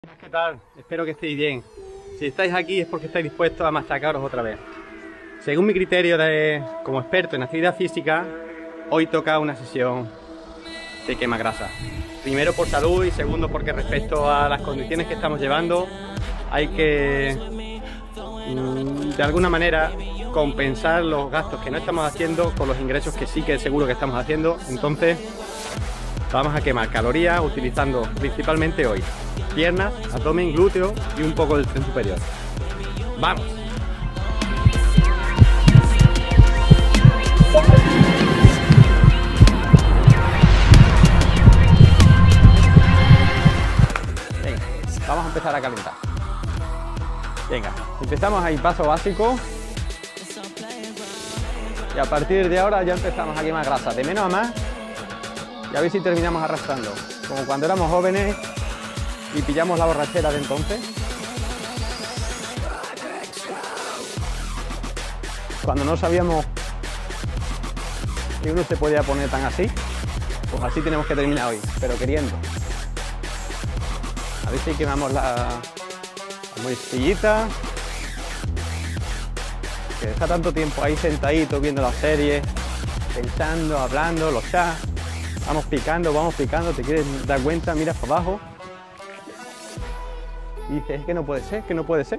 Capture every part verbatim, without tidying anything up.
¿Qué tal? Espero que estéis bien. Si estáis aquí es porque estáis dispuestos a machacaros otra vez. Según mi criterio de, como experto en actividad física, hoy toca una sesión de quema grasa. Primero por salud y segundo porque respecto a las condiciones que estamos llevando hay que de alguna manera compensar los gastos que no estamos haciendo con los ingresos que sí que seguro que estamos haciendo. Entonces vamos a quemar calorías utilizando principalmente hoy piernas, abdomen, glúteo y un poco del tren superior. ¡Vamos! Venga, vamos a empezar a calentar. Venga, empezamos ahí, paso básico. Y a partir de ahora ya empezamos a quemar grasa, de menos a más. Y a ver si terminamos arrastrando, como cuando éramos jóvenes y pillamos la borrachera de entonces. Cuando no sabíamos que uno se podía poner tan así, pues así tenemos que terminar hoy, pero queriendo. A ver si quemamos la, la morcillita, que está tanto tiempo ahí sentadito viendo la serie, pensando, hablando, los chats. Vamos picando, vamos picando, te quieres dar cuenta, miras para abajo y dices, es que no puede ser, que no puede ser.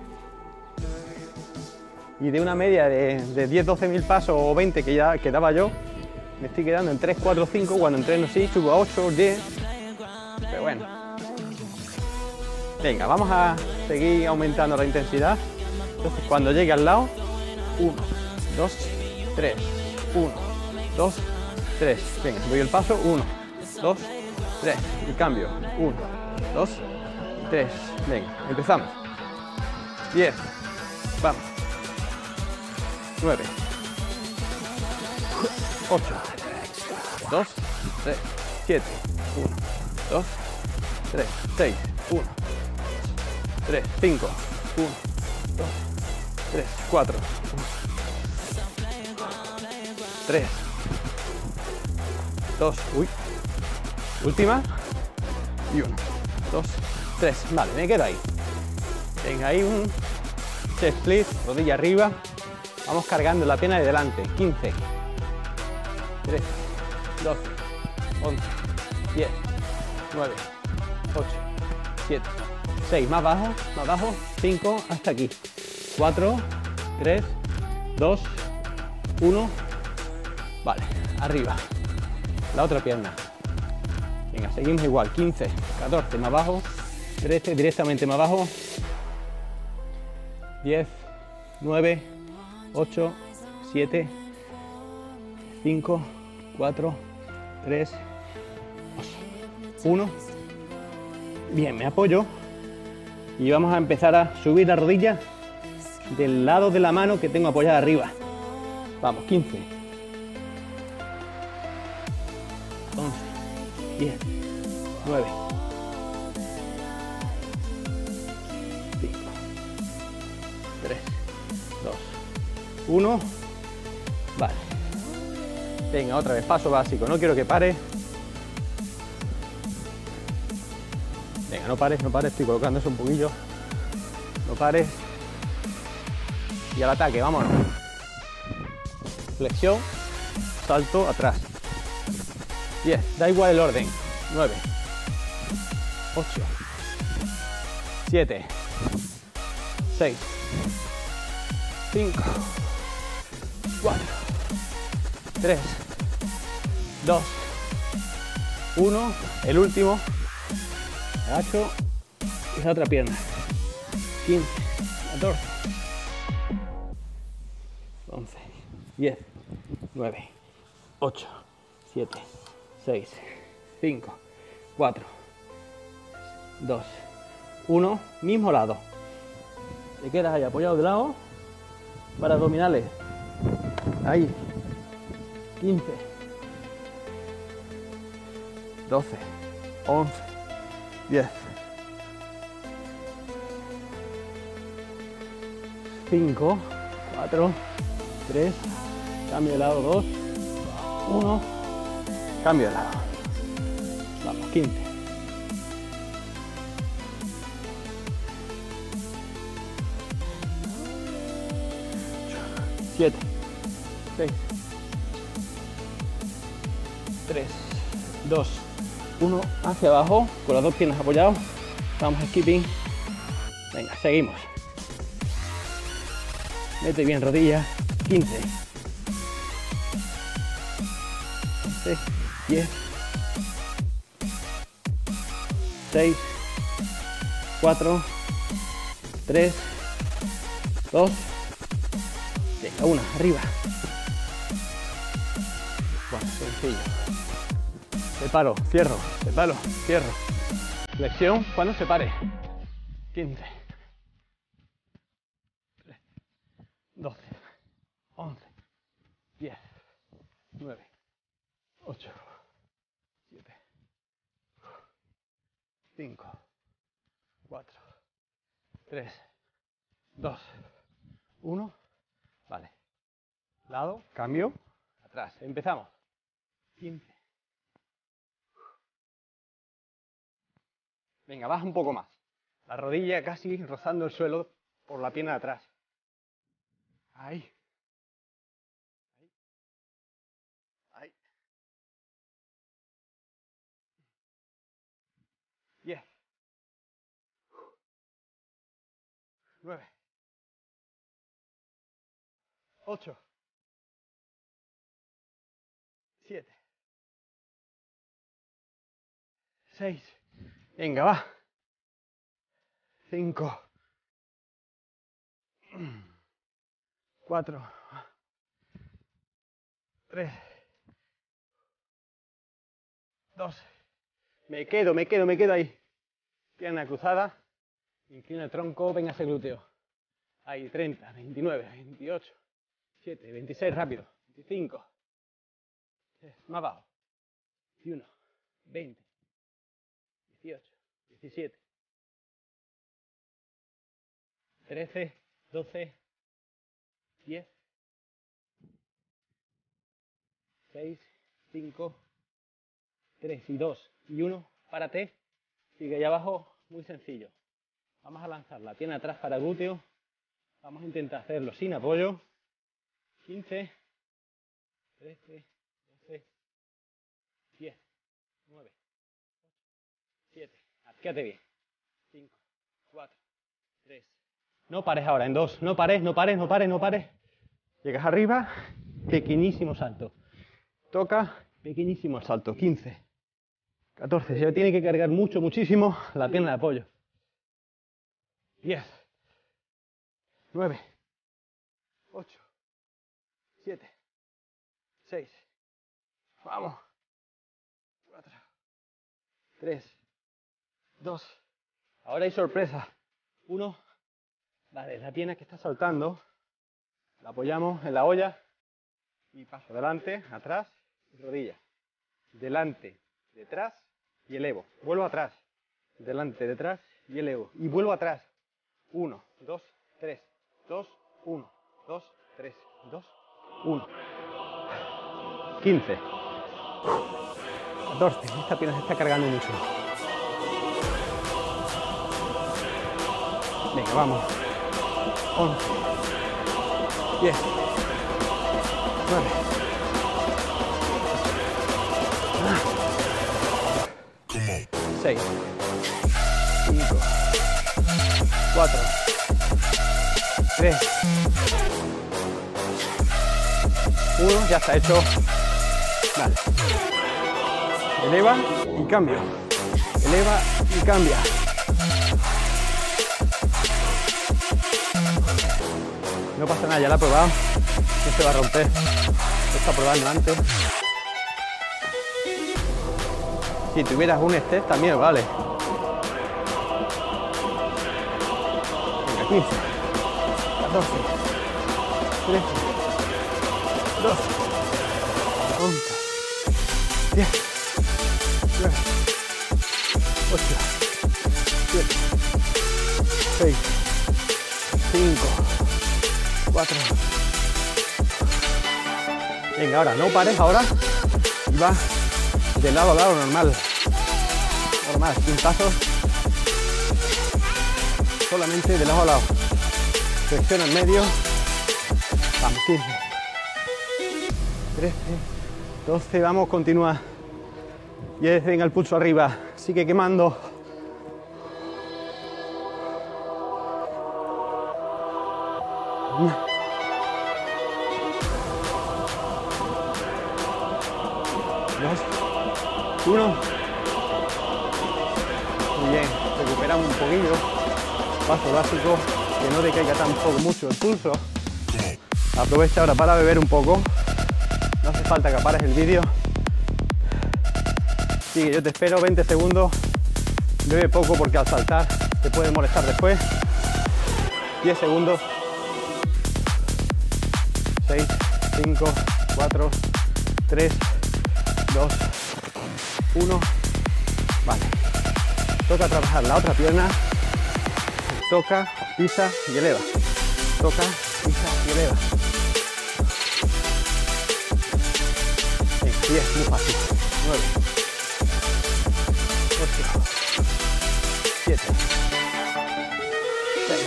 Y de una media de, de diez, doce mil pasos o veinte que ya quedaba yo, me estoy quedando en tres, cuatro, cinco, cuando entreno sí, subo a ocho, diez, pero bueno. Venga, vamos a seguir aumentando la intensidad. Entonces cuando llegue al lado, uno, dos, tres, uno, dos, tres, venga, doy el paso, uno, dos, tres, y cambio, uno, dos, tres, venga, empezamos, diez, vamos, nueve, ocho, dos, tres, siete, uno, dos, tres, seis, uno, tres, cinco, uno, dos, tres, cuatro, tres, dos, uy, última, y uno, dos, tres, vale, me quedo ahí. Venga, ahí un chest split, rodilla arriba, vamos cargando la pierna de delante, quince, tres, doce, once, diez, nueve, ocho, siete, seis, más bajo, más bajo, cinco, hasta aquí, cuatro, tres, dos, uno, vale, arriba. La otra pierna. Venga, seguimos igual. quince, catorce, más abajo. trece, directamente más abajo. diez, nueve, ocho, siete, cinco, cuatro, tres, dos, uno. Bien, me apoyo. Y vamos a empezar a subir la rodilla del lado de la mano que tengo apoyada arriba. Vamos, quince. once, diez, nueve, cinco, tres, dos, uno, vale. Venga, otra vez, paso básico, no quiero que pare. Venga, no pares, no pares, estoy colocando eso un poquillo. No pares. Y al ataque, vámonos. Flexión, salto, atrás. diez, da igual el orden, nueve, ocho, siete, seis, cinco, cuatro, tres, dos, uno, el último, agacho y la otra pierna, quince, catorce, once, diez, nueve, ocho, siete, seis, cinco, cuatro, dos, uno, mismo lado. Te quedas ahí apoyado de lado para abdominales. Ahí. quince, doce, once, diez, cinco, cuatro, tres, cambio de lado, dos, uno. Cambio de lado. Vamos, quince. siete, seis, tres, dos, uno, hacia abajo, con las dos piernas apoyadas, vamos skipping, venga, seguimos, mete bien rodillas, quince, once, diez, seis, cuatro, tres, dos, venga, una, arriba, bueno, sencillo, separo, cierro, separo, cierro, flexión cuando se pare, quince, doce, once, diez, nueve, ocho, siete, cinco, cuatro, tres, dos, uno, vale, lado, cambio, atrás, empezamos, quince, venga, baja un poco más, la rodilla casi rozando el suelo por la pierna de atrás, ahí, ahí, ahí, diez, nueve, ocho, siete, seis, venga, va, cinco, cuatro, tres, dos, me quedo, me quedo, me quedo ahí, pierna cruzada, inclina el tronco, venga ese glúteo, ahí, treinta, veintinueve, veintiocho, siete, veintiséis, rápido, veinticinco, más bajo, veintiuno, veinte, dieciocho, diecisiete, trece, doce, diez, seis, cinco, tres y dos y uno, párate, sigue allá abajo, muy sencillo. Vamos a lanzar la pierna atrás para glúteo, vamos a intentar hacerlo sin apoyo, quince, trece, doce, diez, nueve, ocho, siete, quédate bien, cinco, cuatro, tres, no pares ahora, en dos, no pares, no pares, no pares, no pares, llegas arriba, pequeñísimo salto, toca, pequeñísimo salto, quince, catorce, se tiene que cargar mucho, muchísimo la pierna de apoyo, diez, nueve, ocho, siete, seis, vamos, cuatro, tres, dos, ahora hay sorpresa, uno, vale, la pierna que está saltando, la apoyamos en la olla y paso adelante, atrás, rodilla, delante, detrás y elevo, vuelvo atrás, delante, detrás y elevo, y vuelvo atrás, uno, dos, tres, dos, uno, dos, tres, dos, uno, quince, catorce, esta pierna se está cargando mucho, venga, vamos, once, diez, nueve, seis, cinco, cuatro, tres, uno, ya está hecho, vale, eleva y cambia, eleva y cambia, no pasa nada, ya la he probado, no se va a romper, lo está probando antes. Si tuvieras un step también vale. Venga, quince, catorce, trece, doce, once, diez, nueve, ocho, siete, seis, cinco, cuatro. Venga, ahora no pares, ahora y va de lado a lado normal, normal, sin pasos, solamente de lado a lado, flexiona en medio, Vamos, quince, trece, doce, vamos, continúa. diez, venga el pulso arriba, sigue quemando. Dos, uno. Muy bien, recuperamos un poquillo. Paso básico, que no te caiga tampoco mucho el pulso. Aprovecha ahora para beber un poco. No hace falta que pares el vídeo. Sigue, yo te espero veinte segundos. Bebe poco porque al saltar te puede molestar después. diez segundos. seis, cinco, cuatro, tres, dos, uno. Vale. Toca trabajar la otra pierna. Toca, pisa y eleva. Toca, pisa y eleva. diez, muy fácil. nueve, ocho, siete, seis,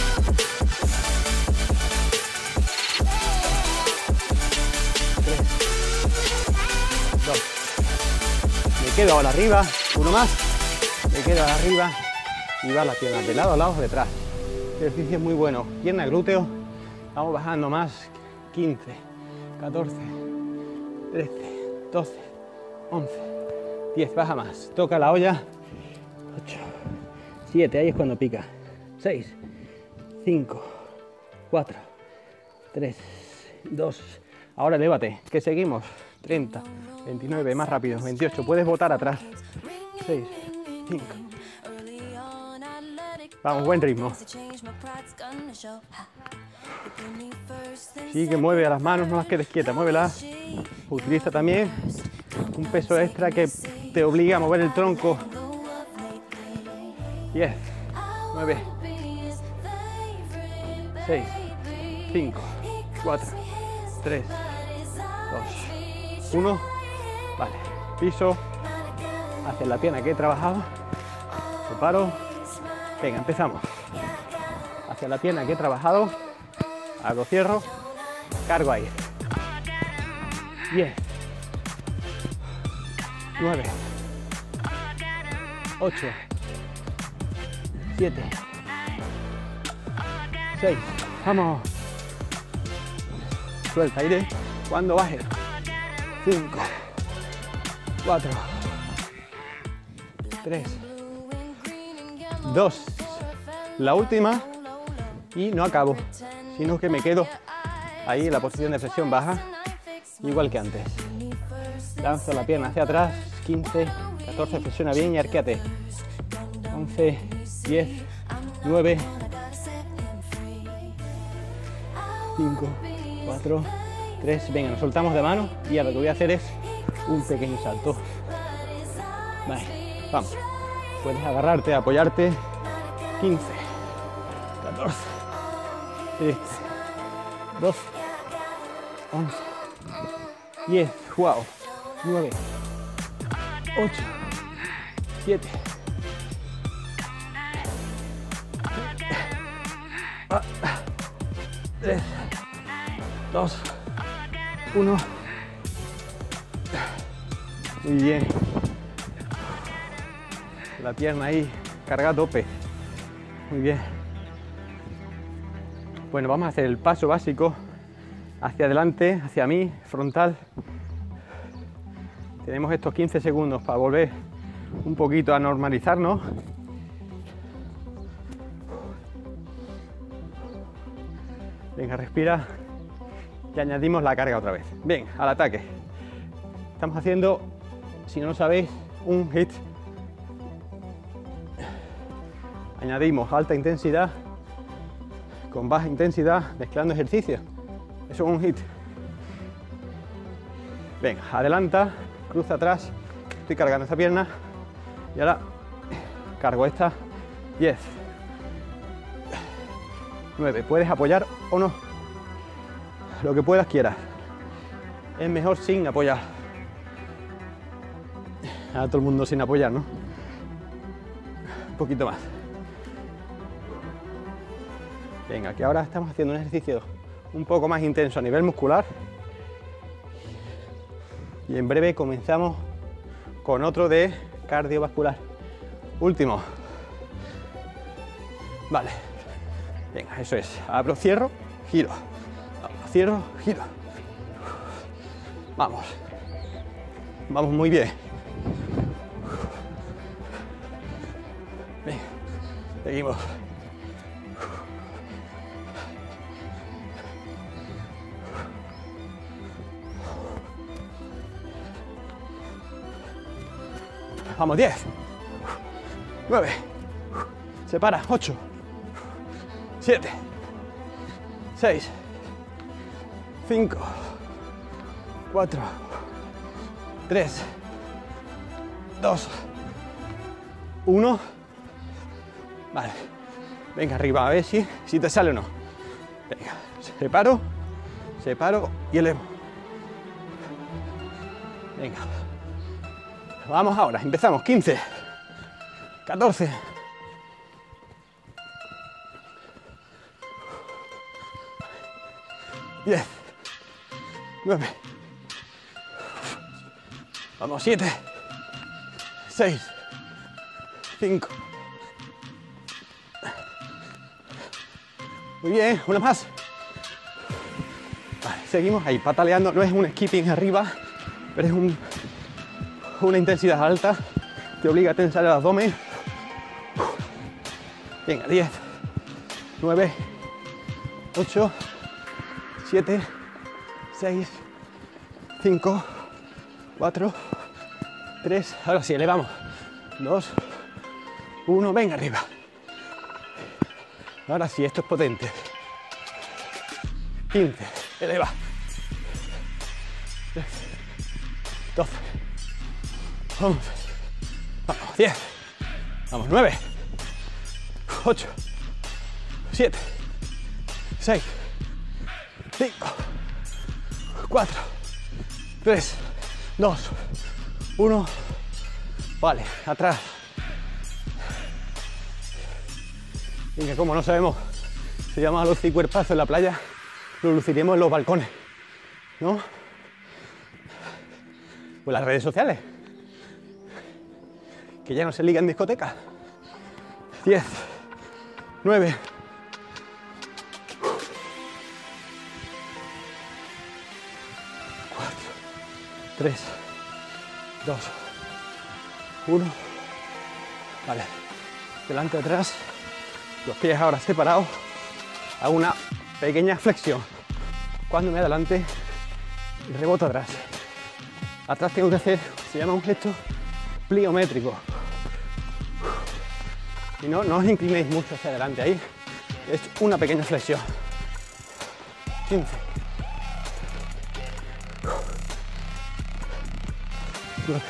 tres, dos. Me quedo ahora arriba, uno más. Me quedo ahora arriba y va la pierna de lado a lado, detrás. Ejercicio muy bueno. Pierna, glúteo. Vamos bajando más. quince, catorce, trece, doce, once, diez, baja más, toca la olla. ocho, siete, ahí es cuando pica. seis, cinco, cuatro, tres, dos, ahora elévate, que seguimos. treinta, veintinueve, más rápido. veintiocho, puedes botar atrás. seis, cinco. Vamos, buen ritmo. Sí, que mueve a las manos, no las quedes quietas, muévelas. Utiliza también un peso extra que te obliga a mover el tronco. diez, nueve, seis, cinco, cuatro, tres, dos, uno. Vale, piso hacia la pierna que he trabajado. Separo. Venga, empezamos. Hacia la pierna que he trabajado. Hago cierro. Cargo ahí. diez, nueve, ocho, siete, seis. Vamos. Suelta aire cuando baje. cinco, cuatro, tres, dos. La última. Y no acabo, sino que me quedo ahí en la posición de flexión baja, igual que antes. Lanzo la pierna hacia atrás. quince, catorce, flexiona bien y arquéate. once, diez, nueve, cinco, cuatro, tres. Venga, nos soltamos de mano y ahora lo que voy a hacer es un pequeño salto. Vale, vamos. Puedes agarrarte, apoyarte. quince, catorce, trece, doce, once, diez, wow, nueve, ocho, siete, tres, dos, uno. Muy bien. La pierna ahí, carga a tope. Muy bien. Bueno, vamos a hacer el paso básico hacia adelante, hacia mí, frontal. Tenemos estos quince segundos para volver un poquito a normalizarnos. Venga, respira y añadimos la carga otra vez. Bien, al ataque. Estamos haciendo, si no lo sabéis, un hit. Añadimos alta intensidad con baja intensidad mezclando ejercicios. Eso es un hit. Venga, adelanta, cruza atrás. Estoy cargando esta pierna y ahora cargo esta. diez, nueve. Puedes apoyar o no, lo que puedas, quieras. Es mejor sin apoyar. A todo el mundo sin apoyar, ¿no? Un poquito más. Venga, que ahora estamos haciendo un ejercicio un poco más intenso a nivel muscular. Y en breve comenzamos con otro de cardiovascular. Último. Vale. Venga, eso es. Abro, cierro, giro. Abro, cierro, giro. Vamos. Vamos muy bien. Venga, seguimos. Vamos, diez, nueve, se para, ocho, siete, seis, cinco, cuatro, tres, dos, uno. Vale, venga arriba, a ver si, si te sale o no. Venga, separo, separo y elevo. Venga. Vamos ahora, empezamos, quince, catorce, diez, nueve, vamos, siete, seis, cinco, muy bien, una más. Vale, seguimos ahí pataleando, no es un skipping arriba, pero es un una intensidad alta, te obliga a tensar el abdomen. Venga, diez, nueve, ocho, siete, seis, cinco, cuatro, tres, ahora sí, elevamos, dos, uno, venga arriba. Ahora sí, esto es potente. quince, eleva. doce. Vamos, vamos, diez, vamos, nueve, ocho, siete, seis, cinco, cuatro, tres, dos, uno, vale, atrás. Venga, como no sabemos, se llama lucicuerpazo en la playa, lo luciremos en los balcones, ¿no? O en las redes sociales. Que ya no se liga en discoteca. diez, nueve, cuatro, tres, dos, uno. Vale, delante, atrás, los pies ahora separados. Hago una pequeña flexión. Cuando me adelante, reboto atrás. Atrás tengo que hacer, se llama un gesto pliométrico. Y no, no os inclinéis mucho hacia adelante ahí. Es una pequeña flexión. quince. nueve.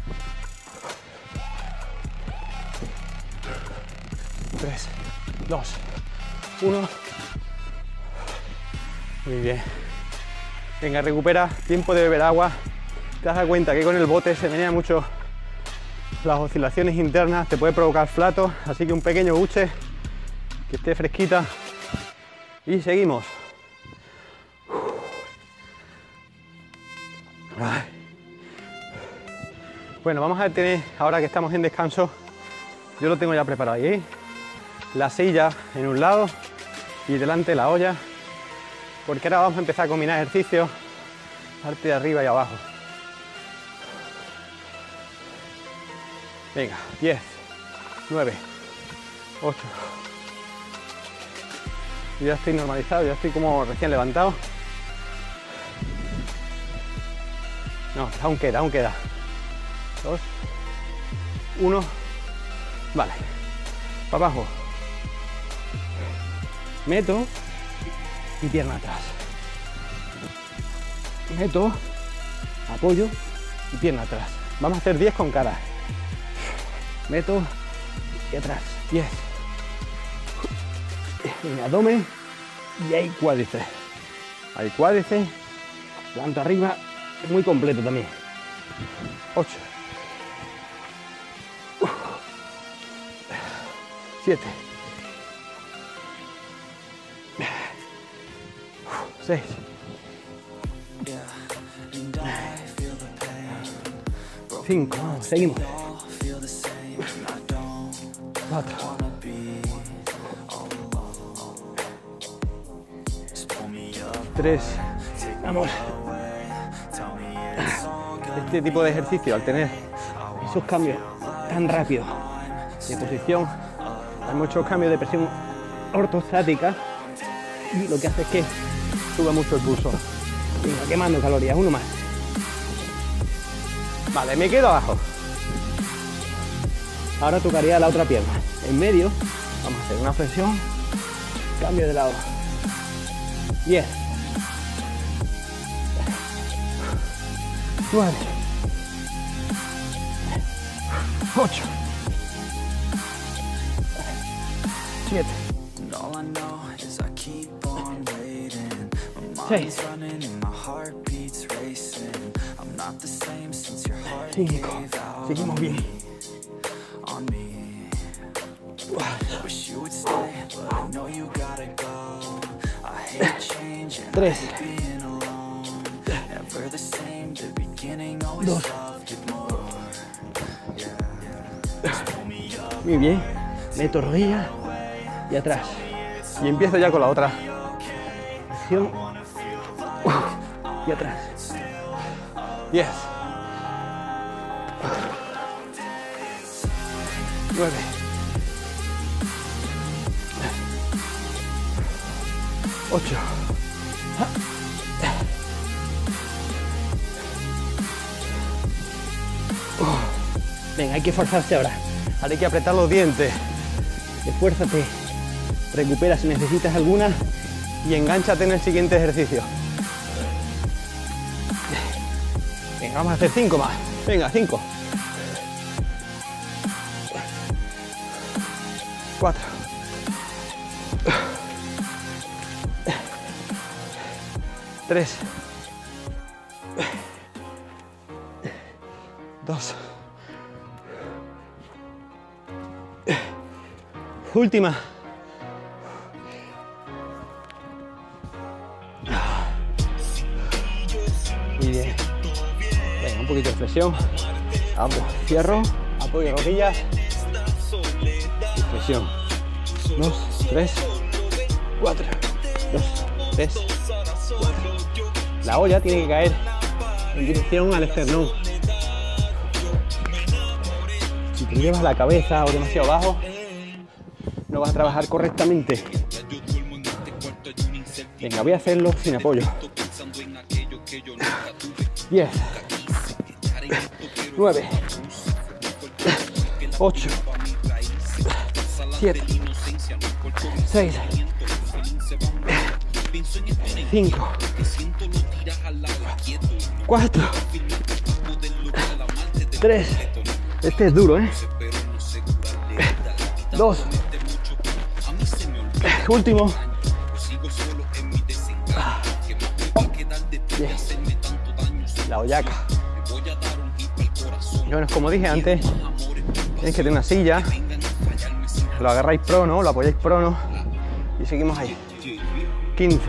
tres, dos, uno. Muy bien. Venga, recupera. Tiempo de beber agua. Te has dado cuenta que con el bote se venía mucho las oscilaciones internas, te puede provocar flato, así que un pequeño buche, que esté fresquita, y seguimos. Ay. Bueno, vamos a tener, ahora que estamos en descanso, yo lo tengo ya preparado ahí, la silla en un lado y delante la olla, porque ahora vamos a empezar a combinar ejercicios, parte de arriba y abajo. Venga, diez, nueve, ocho. Yo ya estoy normalizado, ya estoy como recién levantado. No, aún queda, aún queda. dos, uno. Vale. Para abajo. Meto y pierna atrás. Meto, apoyo y pierna atrás. Vamos a hacer diez con cara. Meto y atrás, diez. En abdomen y ahí cuádriceps. Ahí cuádriceps, planta arriba, es muy completo también. ocho. siete. seis, cinco, vamos, seguimos, cuatro, tres, vamos. Este tipo de ejercicio, al tener esos cambios tan rápidos de posición, hay muchos cambios de presión ortostática y lo que hace es que suba mucho el pulso. Venga, quemando calorías, uno más. Vale, me quedo abajo. Ahora tocaría la otra pierna. En medio, vamos a hacer una flexión, cambio de lado. diez, nueve, ocho, siete, seis, cinco, seguimos bien, tres, dos, muy bien, meto rodilla y atrás y empiezo ya con la otra acción y atrás. Diez, nueve, ocho, venga, hay que forzarse ahora. Ahora hay que apretar los dientes. Esfuérzate, recupera si necesitas alguna y engánchate en el siguiente ejercicio. Venga, vamos a hacer cinco más. Venga, cinco. Cuatro. Tres. Dos. Última. Muy bien. Venga, un poquito de flexión. Vamos, cierro, apoyo rodillas. Y flexión. Dos, tres, cuatro. Dos, tres, cuatro. La olla tiene que caer en dirección al esternón. Si te llevas la cabeza o demasiado bajo, no vas a trabajar correctamente. Venga, voy a hacerlo sin apoyo. diez, nueve, ocho, siete, seis, cinco, cuatro, tres, este es duro, ¿eh? dos, último, diez, la hoyaca. Y bueno, como dije antes, tenéis que tener una silla, lo agarráis prono, lo apoyáis prono y seguimos ahí. quince,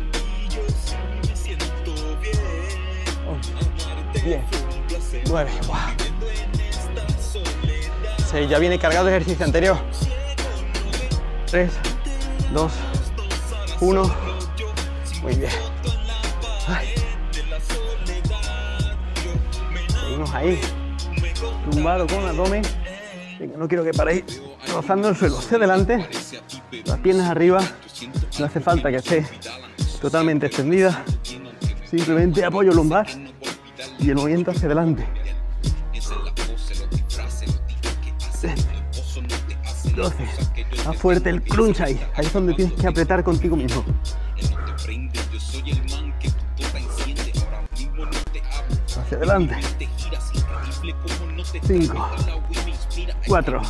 diez, nueve, seis, ya viene cargado el ejercicio anterior. tres, dos, uno, muy bien. Ay. Seguimos ahí, tumbado con abdomen. Venga, no quiero que paréis rozando el suelo. Hacia adelante, las piernas arriba, no hace falta que esté totalmente extendida, simplemente apoyo lumbar y el movimiento hacia adelante. doce, más fuerte el crunch ahí, ahí es donde tienes que apretar contigo mismo. Hacia adelante. cinco, cuatro,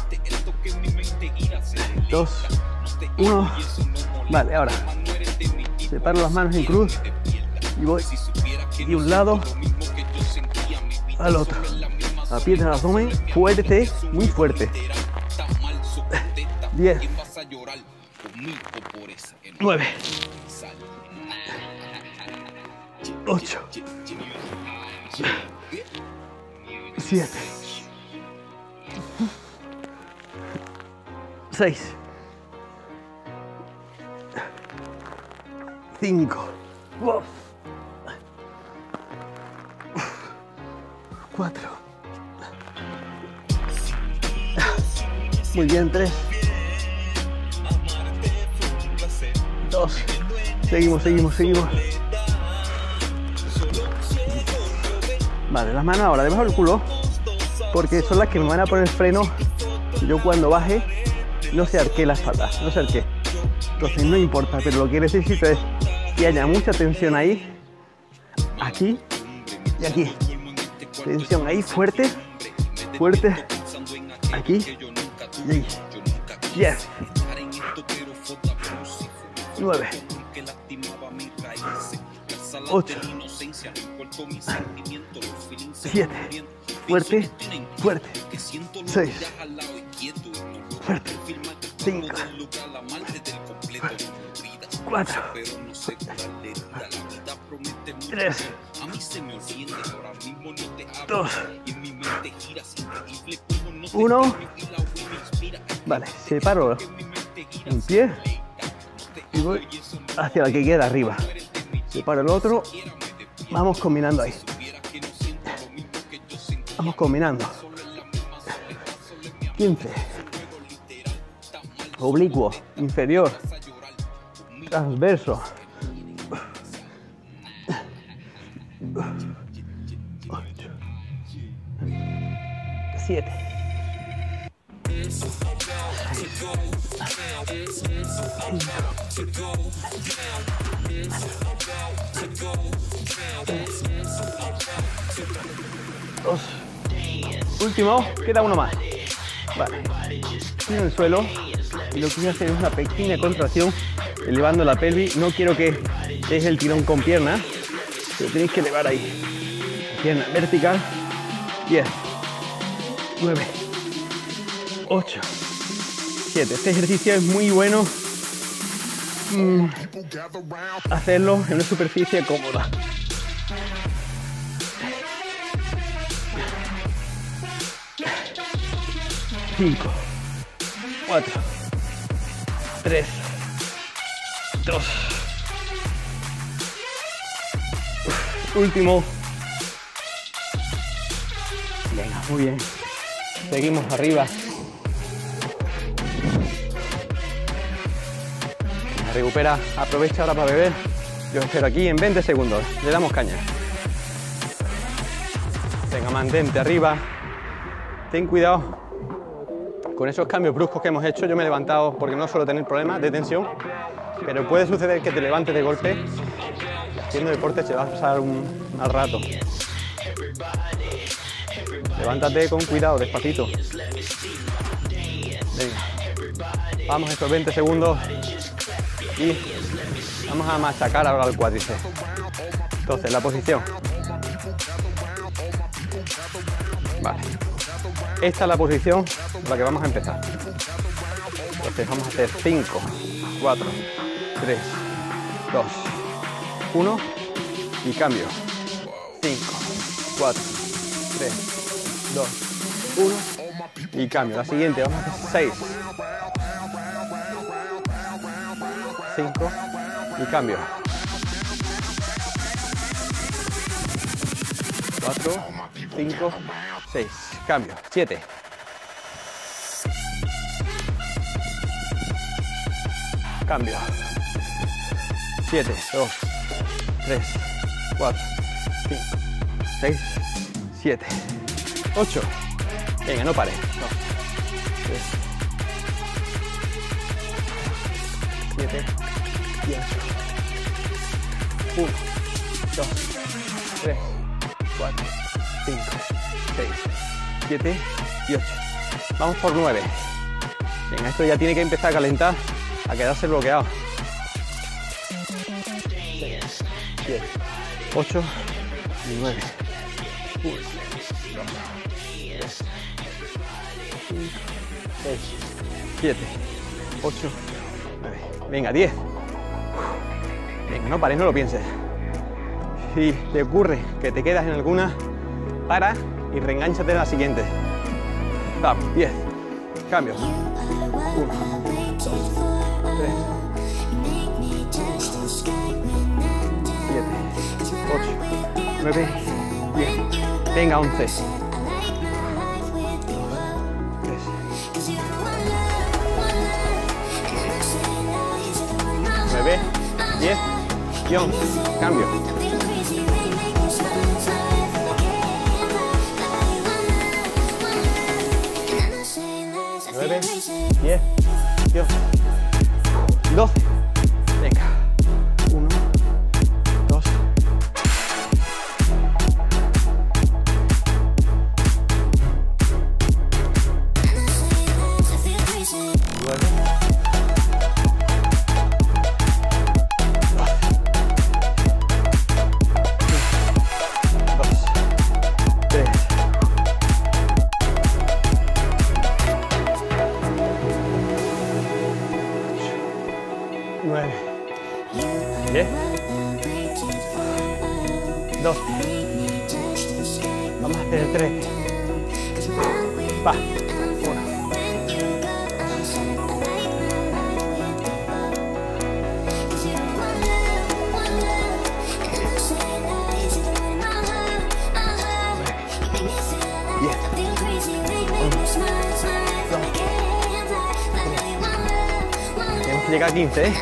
dos, uno. Vale, ahora separo las manos en cruz y voy de un lado al otro. Aprieta el abdomen fuerte, muy fuerte. diez, nueve, ocho, siete, seis, cinco, cuatro, muy bien, tres, dos, seguimos, seguimos, seguimos. Vale, las manos ahora debajo del culo, porque son las que me van a poner freno. Yo cuando baje no se arquee la espalda, no se arquee. Entonces no importa, pero lo que necesito es que haya mucha tensión ahí, aquí y aquí. Tensión ahí, fuerte, fuerte, aquí y ahí. diez, nueve, ocho, siete, fuerte, fuerte, seis, fuerte, cinco, cuatro, tres, dos, uno. Vale, separo un pie y voy hacia la que queda arriba. Separo el otro. Vamos combinando ahí. Vamos combinando. quince. Oblicuo, inferior, transverso. ocho, siete. Dos. Último, queda uno más. Vale. Estoy en el suelo y lo que voy a hacer es una pequeña contracción elevando la pelvis. No quiero que deje el tirón con pierna, pero tenéis que elevar ahí. Pierna vertical. diez, nueve, ocho, siete. Este ejercicio es muy bueno mm, hacerlo en una superficie cómoda. cinco, cuatro, tres, dos. Último. Venga, muy bien. Seguimos arriba. Recupera, aprovecha ahora para beber. Yo espero aquí en veinte segundos. Le damos caña. Venga, mantente arriba. Ten cuidado con esos cambios bruscos que hemos hecho. Yo me he levantado porque no suelo tener problemas de tensión, pero puede suceder que te levantes de golpe. Haciendo deporte se va a pasar un mal rato. Levántate con cuidado, despacito. Venga. Vamos estos veinte segundos y vamos a machacar ahora el cuádriceps. Entonces, la posición. Vale. Esta es la posición con la que vamos a empezar. Entonces vamos a hacer cinco, cuatro, tres, dos, uno y cambio. cinco, cuatro, tres, dos, uno y cambio. La siguiente, vamos a hacer seis, cinco y cambio. cuatro, cinco, seis, cambio. siete. Cambio. siete, dos, tres, cuatro, cinco, seis, siete, ocho. Venga, no pare. dos, tres, siete y ocho. uno, dos, tres, cuatro, cinco, seis, siete y ocho. Vamos por nueve. Venga, esto ya tiene que empezar a calentar, a quedarse bloqueado. seis, siete, ocho y nueve. uno, dos, tres, cinco, seis, siete, ocho, nueve. Venga, diez. Venga, no pares, no lo pienses. Si te ocurre que te quedas en alguna, para y reenganchate en la siguiente. Vamos, diez. Cambio. uno, dos, tres, siete, ocho, nueve, diez. Venga, once. nueve, diez y once. Cambio. nueve, diez y once. doce. Venga. uno, dos. nueve. nueve, diez, doce. Vamos a hacer el tres. Va. uno. Tenemos que llegar a quince, ¿eh?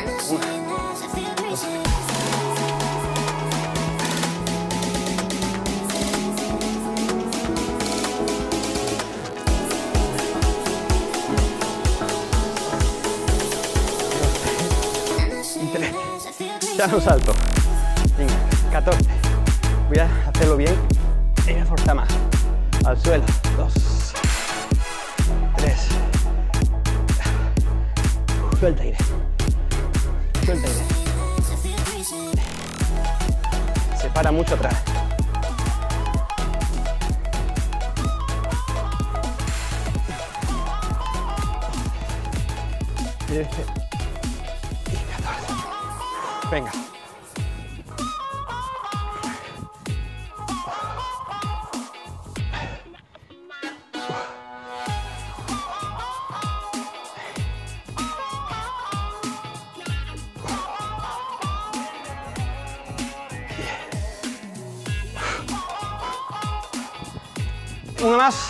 Ya no salto. Venga, catorce. Voy a hacerlo bien y me forzar más. Al suelo. dos, tres. Suelta aire. Suelta aire. Se para mucho atrás. trece y catorce. Venga. Una más.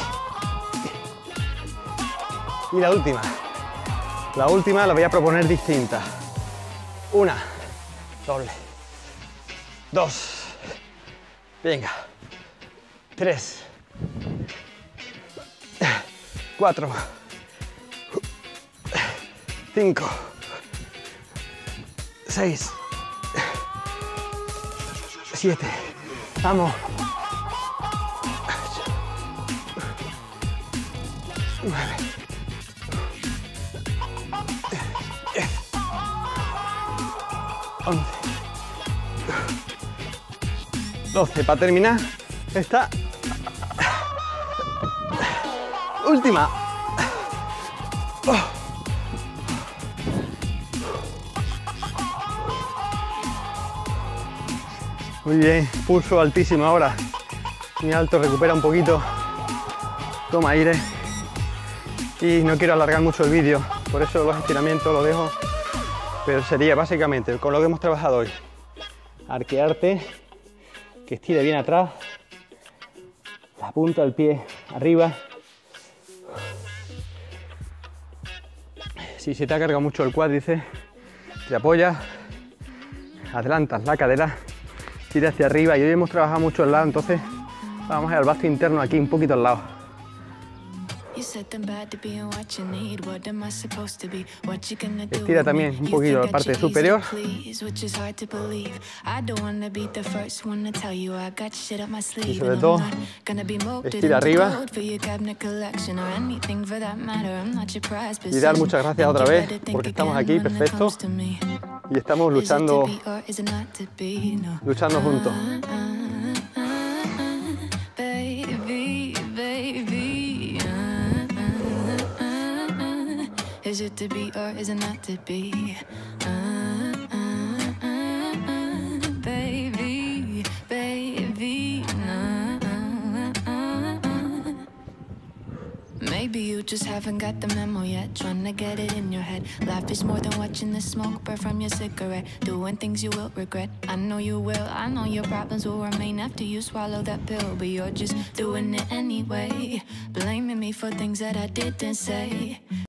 Y la última. La última la voy a proponer distinta. Una. Doble. Dos. Venga. Tres. Cuatro. Cinco. Seis. Siete. Vamos. Nueve. Diez. Once. Doce. Para terminar esta última. Oh. Muy bien, pulso altísimo ahora. Muy alto, recupera un poquito. Toma aire. Y no quiero alargar mucho el vídeo, por eso los estiramientos los dejo. Pero sería básicamente con lo que hemos trabajado hoy. Arquearte, que estire bien atrás. La punta del pie arriba. Si se te ha cargado mucho el cuádriceps, te apoyas, adelantas la cadera, tira hacia arriba. Y hoy hemos trabajado mucho el lado, entonces vamos al vasto interno aquí, un poquito al lado. Estira también un poquito la parte superior. Y sobre todo, estira arriba. Y dar muchas gracias otra vez, porque estamos aquí, perfecto. Y estamos luchando, luchando juntos. Is it to be or is it not to be? Uh, uh, uh, uh, baby, baby, uh, uh, uh, uh. Maybe you just haven't got the memo yet. Trying to get it in your head. Life is more than watching the smoke burn from your cigarette. Doing things you will regret. I know you will. I know your problems will remain after you swallow that pill, but you're just doing it anyway. Blaming me for things that I didn't say.